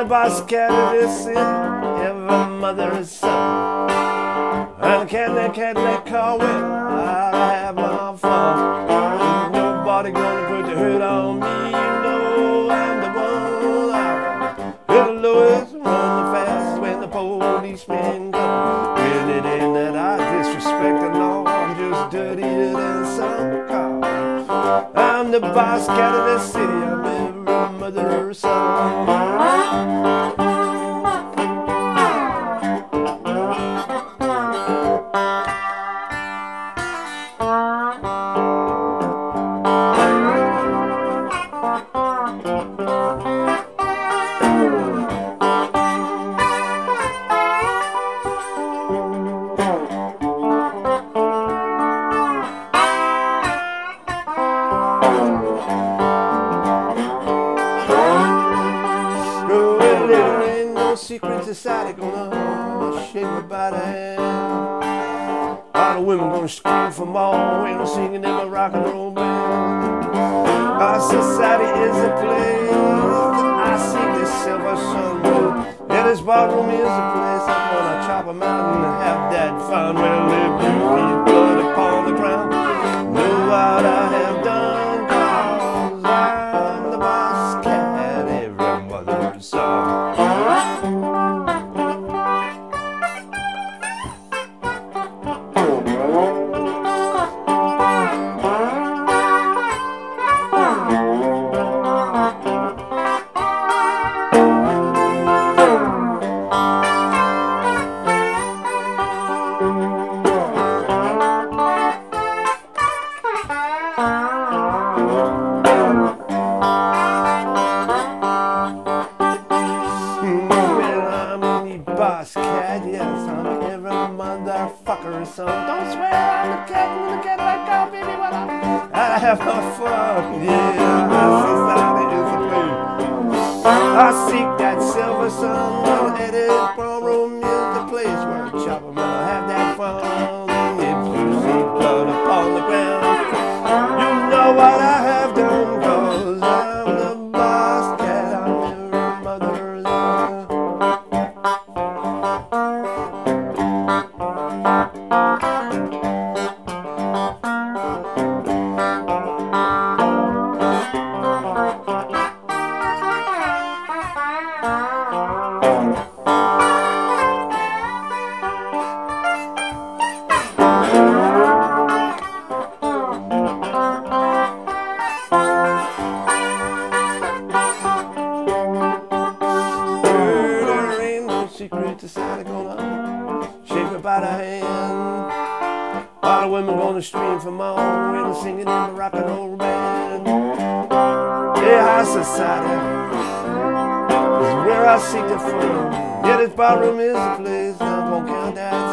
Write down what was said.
boss cat of this city, every mother and son. And Cadillac car where I have my fun. Ain't nobody gonna put the hurt on me, you know I'm the one. Hit the lowest, run the fast when the policemen come. When it ain't that I disrespect the law, I'm just dirtier than some car. I'm the boss cat of this city, I'm every mother's son. There ain't no secret society gonna shake me by the hand. All the women gonna scream for more when I'm singing in my rock and roll band. Our society is a place I seek this silver sun. Yeah, this ballroom is a place I'm gonna chop 'em out and have that fun. Well, if you feel blood upon the ground, know what I have done, 'cause I'm the boss cat, every mother's son. Boss cat, yes, I'm every motherfucker, son. Don't swear I'm the cat in the Cadillac car, baby, what I have my fun. Yeah, our society is a place I seek that silver sun. Well, Eddie's ballroom is the place where I chop 'em and have that fun. If you see blood upon the ground, you know what I have done, 'cause I'm the boss cat, I'm every mother's son. Secret society gonna shake me by the hand. All the women gonna scream for more when I'm singing in the rock and roll band. Yeah, our society is where I seek the fun. Yeah, this ballroom is the place I'm gonna count that